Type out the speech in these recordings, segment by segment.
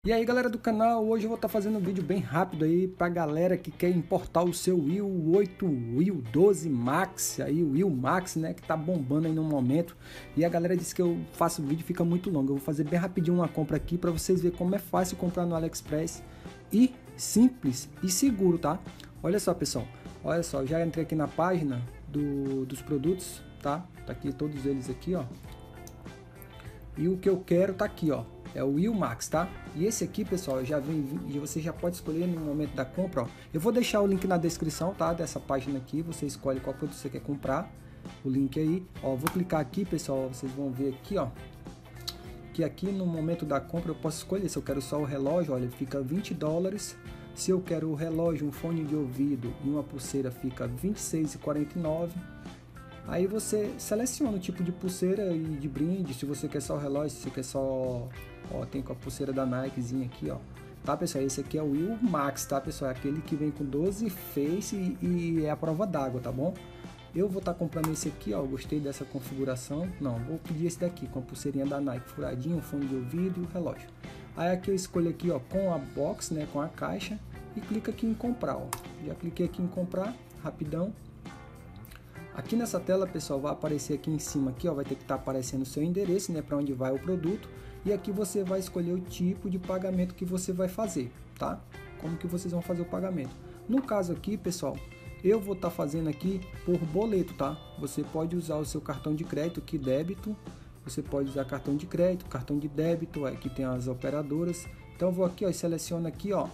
E aí galera do canal, hoje eu vou estar fazendo um vídeo bem rápido aí pra galera que quer importar o seu Wii 8, Wii 12 Max, aí o Wii Max, né, que tá bombando aí no momento. E a galera disse que eu faço o vídeo fica muito longo, eu vou fazer bem rapidinho uma compra aqui pra vocês verem como é fácil comprar no AliExpress e simples e seguro, tá? Olha só pessoal, olha só, já entrei aqui na página dos produtos, tá? Tá aqui todos eles aqui, ó. E o que eu quero tá aqui, ó. É o Wii Max, tá? E esse aqui, pessoal, já vem e você já pode escolher no momento da compra, ó. Eu vou deixar o link na descrição, tá? Dessa página aqui, você escolhe qual produto você quer comprar, o link aí, ó. Vou clicar aqui, pessoal, vocês vão ver aqui, ó, que aqui no momento da compra eu posso escolher se eu quero só o relógio, olha, fica $20. Se eu quero o relógio, um fone de ouvido e uma pulseira, fica R$26,49. Aí você seleciona o tipo de pulseira e de brinde, se você quer só o relógio, se você quer só... Ó, tem com a pulseira da Nikezinha aqui, ó. Tá, pessoal? Esse aqui é o Wii Max, tá, pessoal? É aquele que vem com 12 face e é a prova d'água, tá bom? Eu vou estar comprando esse aqui, ó. Gostei dessa configuração. Não, vou pedir esse daqui, com a pulseirinha da Nike furadinho, o fone de ouvido e o relógio. Aí aqui eu escolho aqui, ó, com a box, né, com a caixa, e clico aqui em comprar, ó. Já cliquei aqui em comprar, rapidão. Aqui nessa tela, pessoal, vai aparecer aqui em cima, aqui, ó, vai ter que estar aparecendo o seu endereço, né, para onde vai o produto. E aqui você vai escolher o tipo de pagamento que você vai fazer, tá? Como que vocês vão fazer o pagamento. No caso aqui, pessoal, eu vou estar fazendo aqui por boleto, tá? Você pode usar o seu cartão de crédito, aqui débito. Você pode usar cartão de crédito, cartão de débito, aqui tem as operadoras. Então eu vou aqui, ó, e seleciono aqui, ó,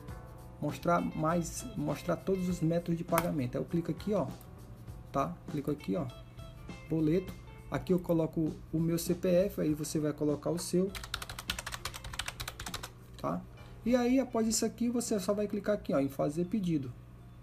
mostrar todos os métodos de pagamento. Aí eu clico aqui, ó, tá? Clico aqui, ó, boleto. Aqui eu coloco o meu CPF, aí você vai colocar o seu, tá? E aí após isso aqui você só vai clicar aqui, ó, em fazer pedido.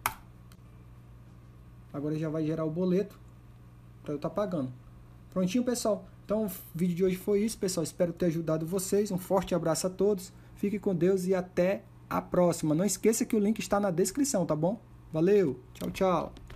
Agora já vai gerar o boleto para eu estar pagando. Prontinho, pessoal. Então o vídeo de hoje foi isso, pessoal. Espero ter ajudado vocês. Um forte abraço a todos. Fique com Deus e até a próxima. Não esqueça que o link está na descrição, tá bom? Valeu, tchau, tchau.